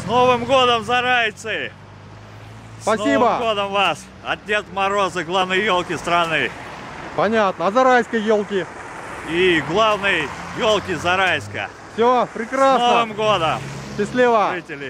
С Новым годом, зарайцы! Спасибо! С Новым годом вас! От Деда Мороза, главной елки страны. Понятно. А зарайской елки? И главной елки Зарайска. Все, прекрасно! С Новым годом! Счастливо! Жители!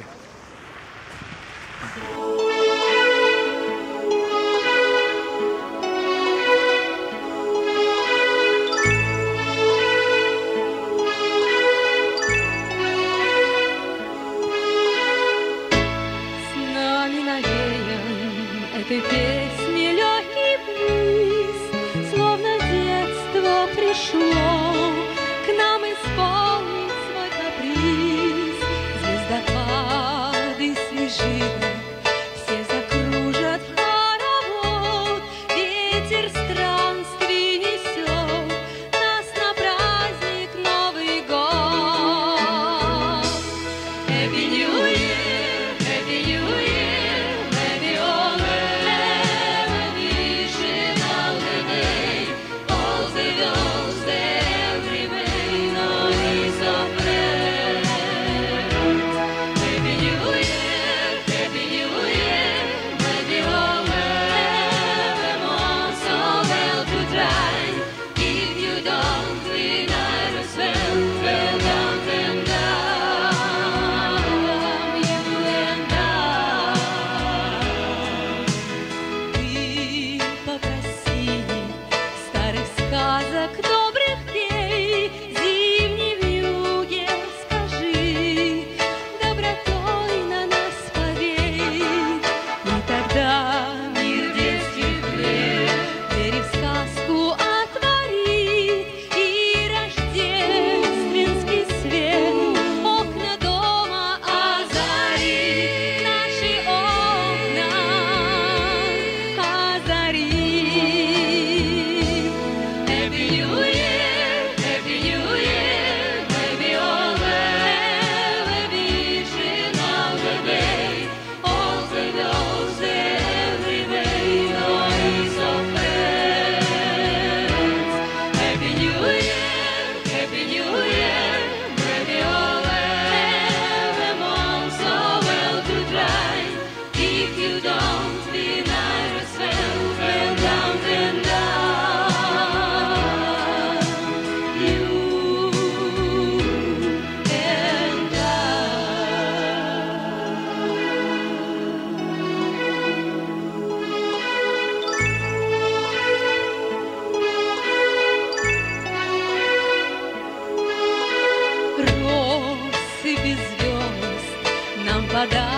Этой песни легкий бриз, словно детство пришло к нам исполнить свой каприз. Звездопады свежи, все закружат хоровод, ветер странствий несет нас на праздник Новый год. Happy New Year, Happy New Year, maybe all добрых пей, зимней вьюге скажи, добротой на нас повей. И тогда мир детских лет двери в сказку отворит, и рождественский свет окна дома озарит, наши окна озарит. Россыпи звезд нам подарят